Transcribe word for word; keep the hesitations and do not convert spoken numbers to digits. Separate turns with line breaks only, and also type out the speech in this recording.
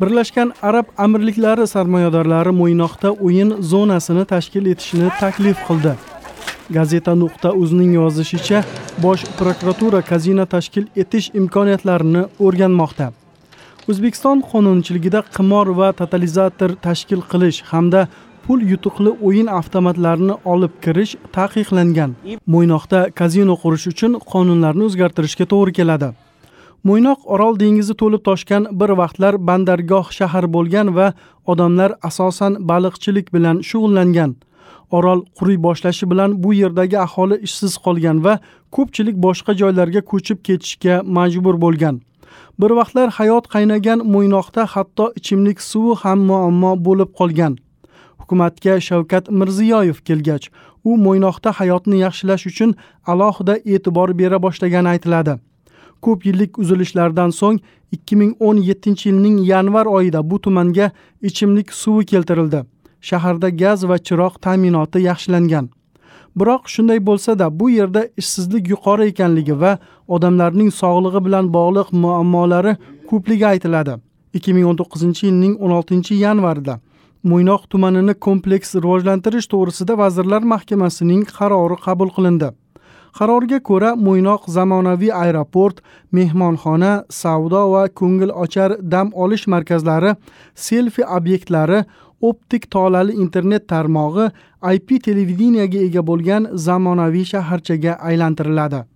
Birlashgan Arab Amirliklari sarmoyadorlari Mo'ynoqda o'yin zonasini tashkil etishni taklif qildi. Gazeta nuqta uzning yozishicha, Bosh prokuratura kazino tashkil etish imkoniyatlarini o'rganmoqda. O'zbekiston qonunchiligida qimor va totalizator tashkil qilish hamda pul yutuqli o'yin avtomatlarini olib kirish taqiqlangan. Mo'ynoqda kazino qurish uchun qonunlarni o'zgartirishga to'g'ri keladi. Mo'ynoq Orol dengizi to'lib toshgan bir vaqtlar bandargoh shahar bo'lgan va odamlar asosan baliqchilik bilan shug'ullangan. Orol quriy boshlashi bilan bu yerdagi aholi ishsiz qolgan va ko'pchilik boshqa joylarga ko'chib ketishga majbur bo'lgan. Bir vaqtlar hayot qaynagan Mo'ynoqda hatto ichimlik suvi ham muammo bo'lib qolgan. Hukumatga Shavkat Mirziyoyev kelgach, u Mo'ynoqda hayotni yaxshilash uchun alohida e'tibor bera boshlagani aytiladi. Ko'p yillik uzilishlardan so'ng ikki ming o'n yettinchi yilning yanvar oyida bu tumanga ichimlik suvi keltirildi. Shaharda gaz va chiroq ta'minoti yaxshilangan. Biroq shunday bo'lsa-da, bu yerda ishsizlik yuqori ekanligi va odamlarning sog'lig'i bilan bog'liq muammolari ko'pligi aytiladi. ikki ming o'n to'qqizinchi yilning o'n oltinchi yanvarida Mo'ynoq tumanini kompleks rivojlantirish to'g'risida Vazirlar Mahkamasining qarori qabul qilindi. Qarorga ko'ra, Mo'ynoq zamonaviy aeroport, mehmonxona, savdo va ko'ngil ochar dam olish markazlari, selfi obyektlari, optik tolali internet tarmog'i, I P televideniyaga ega bo'lgan zamonaviy shaharchaga aylantiriladi.